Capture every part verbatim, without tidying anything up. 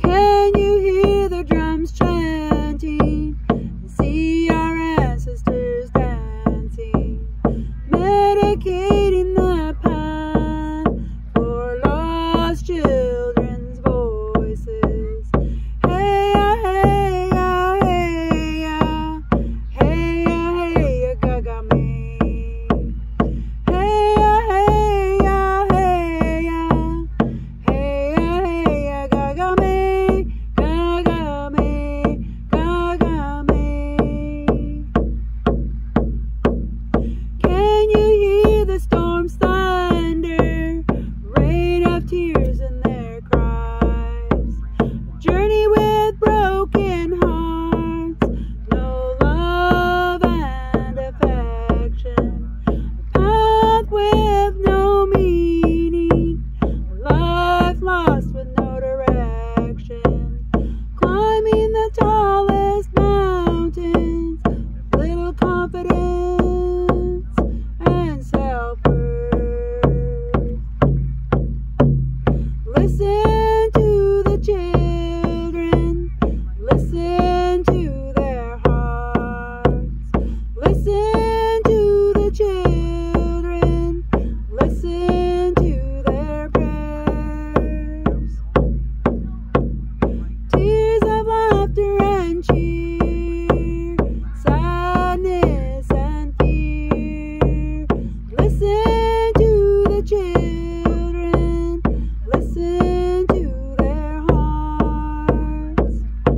Can you hear the drums chanting and see our ancestors dancing, medicating the path for lost children's voices? Hey ya, hey ya, hey ya, hey ya, hey ya, gaga me. Hey ya, hey ya, hey ya, hey ya, hey ya, gaga me, gaga me, gaga me. Can you hear the storm's thunder, rain of tears and their cries? A journey with broken hearts, no love and affection. A path with no meaning, a life lost with no direction. Climbing the tallest mountains with little confidence and self-worth. Listen to the children, listen to their hearts. Listen to the children, listen to their prayers. Tears of laughter and cheer, sadness and fear. Listen to the children, listen to their hearts.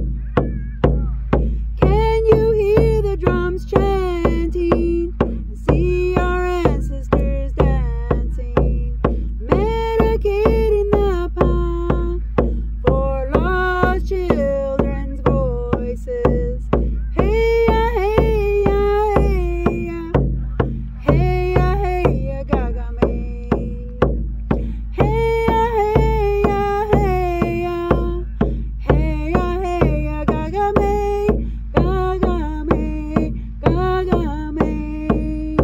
Can you hear the drums chanting and see our ancestors dancing, medicating the path for lost children's voices? Hey ya, hey ya, hey ya, hey ya, hey ya, gaga me. Hey ya, hey ya, hey ya, hey ya, hey ya, gaga me, gaga me, gaga me.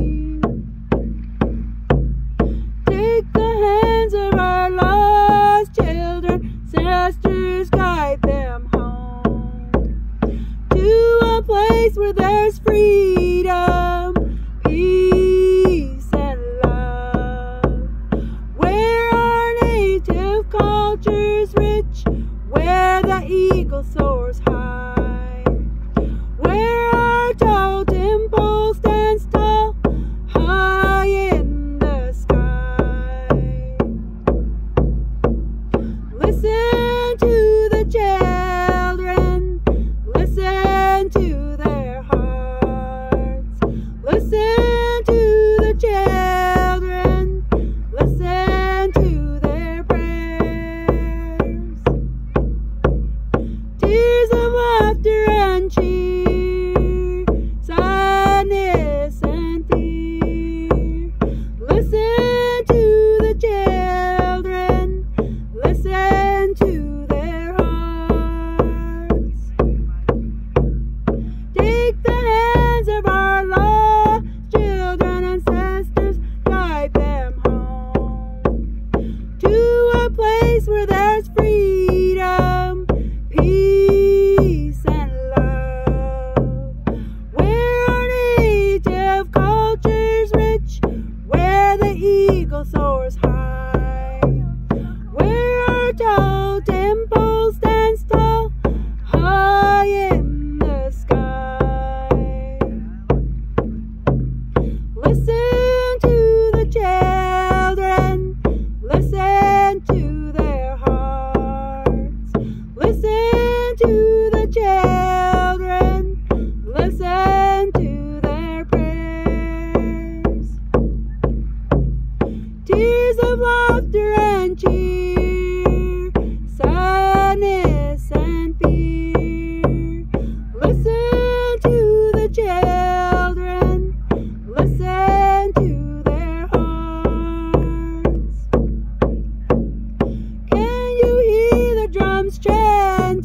Take the hands of our lost children, ancestors, guide them home to a place where there's freedom, peace and love, where our native culture's rich, where the eagle soars high, where our totem pole stands tall, high in the sky. Listen to the children, listen to their hearts. Listen to the children, listen to their prayers. Tears of laughter and cheer, sadness and fear. Listen to the children, listen to their hearts. Take the hands of our lost children, ancestors, guide them home to a place where there's freedom, peace and love, where our native culture's rich, where the eagle soars high, where our totem pole stands tall, high in the sky. Listen to the children, listen to their hearts. Listen to the children, listen to their prayers. Tears of laughter and cheer, sadness and fear. Listen to the children, listen to their hearts. Can you hear the drums chanting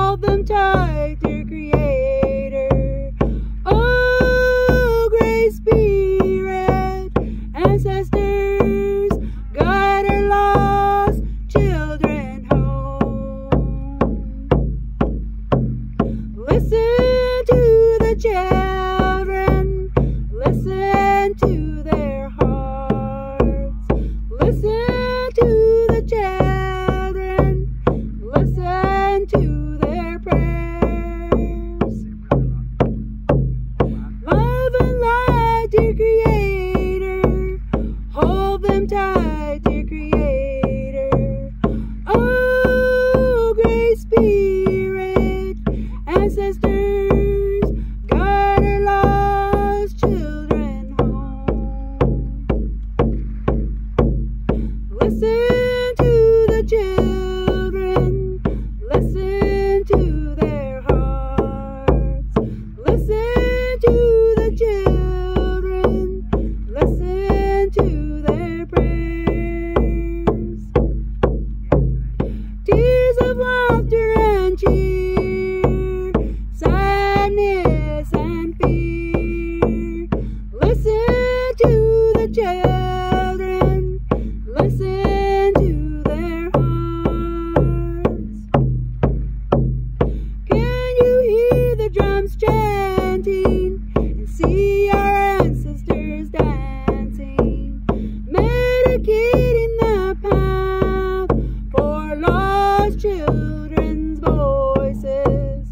hold them tight, dear Creator. Oh, Great Spirit, ancestors, guide our lost children home. Listen to the children, listen to their hearts. Listen to the children, listen to their prayers. Love and light, dear Creator, hold them tight, dear Creator. Oh, Great Spirit, ancestors, guide our lost children home. Listen to the children, listen to their hearts. Listen to the children, listen to their prayers. Tears of laughter and cheer, sadness and fear. Listen to the children, listen to their hearts. Can you hear the drums chanting and see our ancestors dancing, medicating the path for lost children's voices?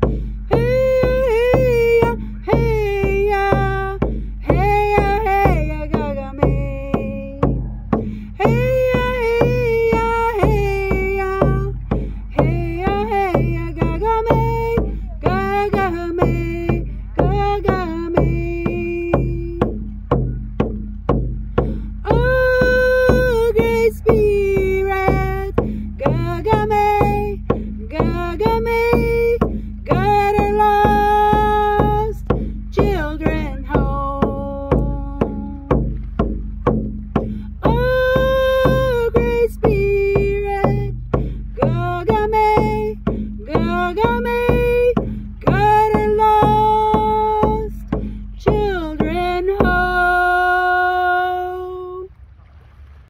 Hey, hey, hey, hey, hey, gaga me. Hey, hey, hey, hey, hey, gaga me, gaga me, gaga me. Oh, Great Spirit, gaga me, gaga me, guide our lost children home. Oh, Great Spirit, gaga me, gaga me.